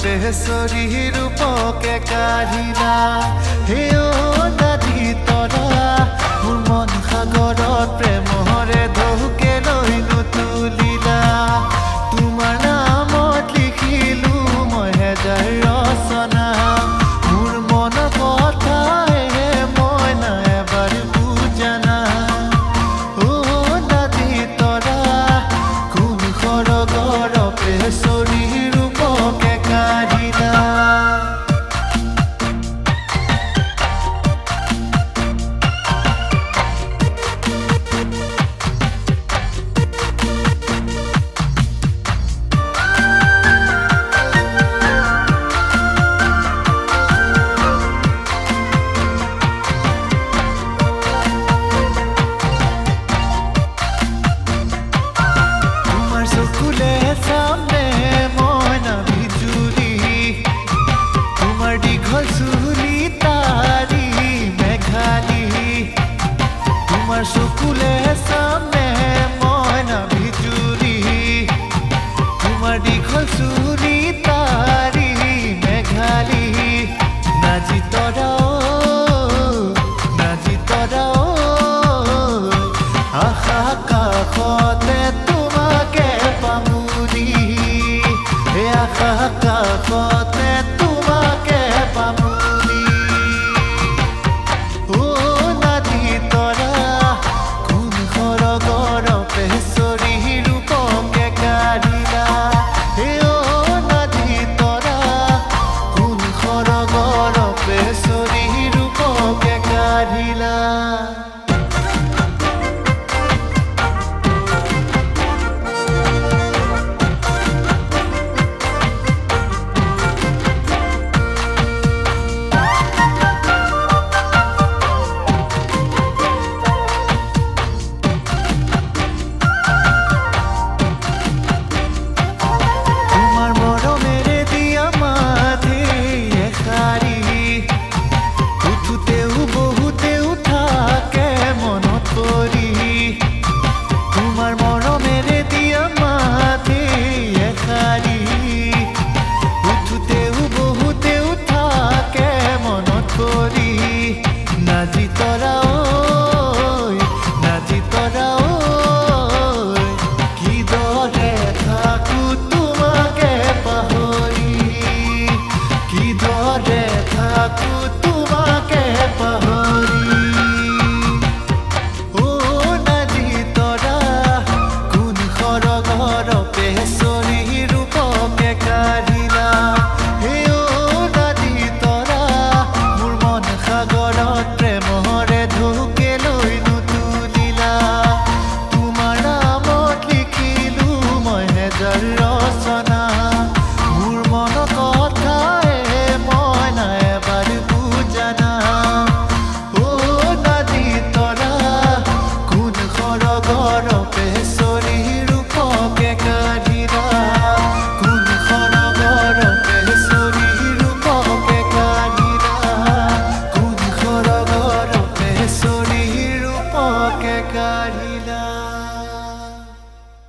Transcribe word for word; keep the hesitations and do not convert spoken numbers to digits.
পেচৰি ৰূপকে কাঢ়িলা হে অ নাজিতৰা মোৰ মন সাগৰত প্ৰেমৰে ঢৌকে লৈ নুতুলিলা তোমাৰ নামত লিখিলো মই হেজাৰ ৰচনা মোৰ মন কথাহে মই না এবাৰ বুজানা অ নাজিতৰা কোন খৰগৰ পেচৰি ৰূপকে কাঢ়িলা চকুলে সামনে মই না বিজুলি তোমাৰ দীঘল চুলি তাৰি মেঘালী নাজিতৰা নাজিতৰা আশা কাষতে তোমাকে পামুনি হে আশা কাষতে তোমাকে পামুনি অ নাজিতৰা পেচৰি ৰূপকে কাঢ়িলা হে অ নাজিতৰা কোন খৰগৰ পেচৰি ৰূপকে কাঢ়িলা নাজিতৰা ঐ নাজিতৰা ঐ কিদৰে থাকো তোমাকে পাহৰি কিদৰে থাকো তোমাকে পাহৰি অ নাজিতৰা কোন খৰগৰ পেচৰি ৰূপকে কাঢ়িলা হে অ নাজিতৰা মোৰ মন সাগৰত প্ৰেমৰে ঢৌকে লৈ নুতুলিলা তোমাৰ নামত লিখিলো মই হেজাৰ ৰচনা